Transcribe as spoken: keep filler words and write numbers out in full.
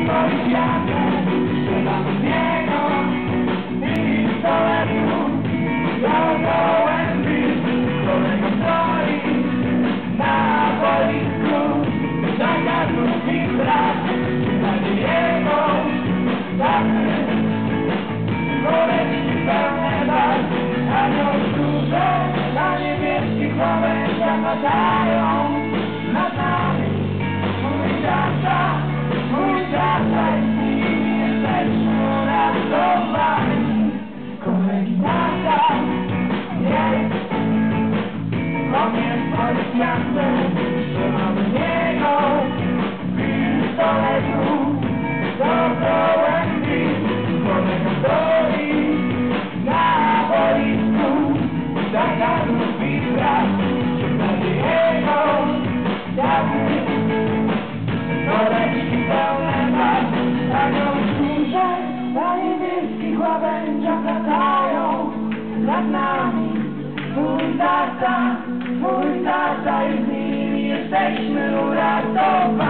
policjantem, strzelam w niego i pistoletu. Ja gołębi, kolego stoi na boisku, zagadnął ich brat, na jego damy. Woreczki pełne barw, anioł duże, na niebieskich łabędziach latają nad nami. Mój tata, mój tata i z nim jesteśmy uratowani. Kolegi tata jest, on jest policjantem, trzyma w niego pistoletu do gołębi. Kolega stoi na boisku, zagadnął ich brat, na jego damy. Woreczki pełne barw, anioł duże, na niebieskich łabędziach latają nad nami. Mój tata, mój tata i z nim jesteśmy uratowani.